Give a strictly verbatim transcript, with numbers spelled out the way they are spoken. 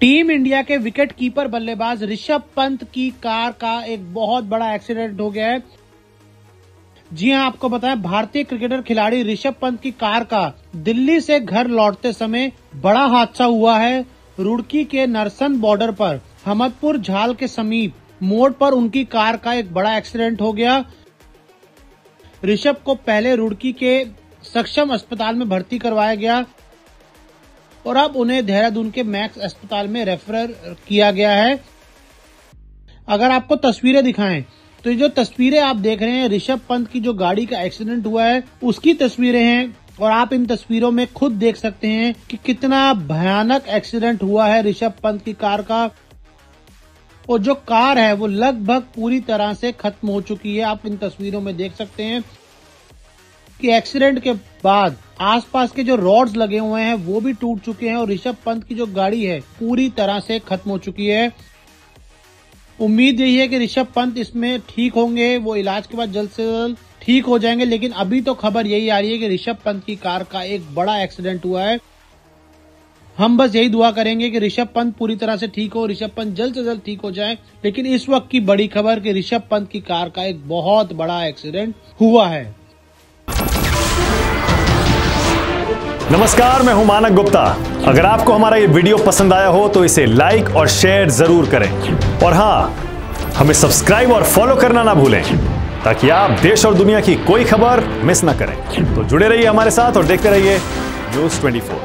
Team India के wicket keeper बल्लेबाज ऋषभ पंत की कार का एक बहुत बड़ा एक्सीडेंट हो गया है। जी हां, आपको बताएं, भारतीय क्रिकेटर खिलाड़ी ऋषभ पंत की कार का दिल्ली से घर लौटते समय बड़ा हादसा हुआ है। रुड़की के नरसन बॉर्डर पर हमदपुर झाल के समीप मोड़ पर उनकी कार का एक बड़ा एक्सीडेंट हो गया। ऋषभ को पहले रुड़की के सक्षम अस्पताल में भर्ती करवाया गया और अब उन्हें देहरादून के मैक्स अस्पताल में रेफर किया गया है। अगर आपको तस्वीरें दिखाएं तो ये जो तस्वीरें आप देख रहे हैं, ऋषभ पंत की जो गाड़ी का एक्सीडेंट हुआ है उसकी तस्वीरें हैं और आप इन तस्वीरों में खुद देख सकते हैं कि कितना भयानक एक्सीडेंट हुआ है ऋषभ पंत की कार का। और जो कार है वो लगभग पूरी तरह से खत्म हो चुकी है। आप इन तस्वीरों में देख सकते हैं कि एक्सीडेंट के बाद आसपास के जो रॉड्स लगे हुए हैं वो भी टूट चुके हैं और ऋषभ पंत की जो गाड़ी है पूरी तरह से खत्म हो चुकी है। उम्मीद यही है कि ऋषभ पंत इसमें ठीक होंगे, वो इलाज के बाद जल्द से जल्द ठीक हो जाएंगे। लेकिन अभी तो खबर यही आ रही है कि ऋषभ पंत की कार का एक बड़ा एक्सीडेंट हुआ है। हम बस यही दुआ करेंगे कि ऋषभ पंत पूरी तरह से ठीक हो, ऋषभ पंत जल्द से जल्द ठीक हो जाए। लेकिन इस वक्त की बड़ी खबर कि ऋषभ पंत की कार का एक बहुत बड़ा एक्सीडेंट हुआ है। नमस्कार, मैं हूं मानक गुप्ता। अगर आपको हमारा ये वीडियो पसंद आया हो तो इसे लाइक और शेयर जरूर करें और हां, हमें सब्सक्राइब और फॉलो करना ना भूलें ताकि आप देश और दुनिया की कोई खबर मिस ना करें। तो जुड़े रहिए हमारे साथ और देखते रहिए न्यूज़ चौबीस।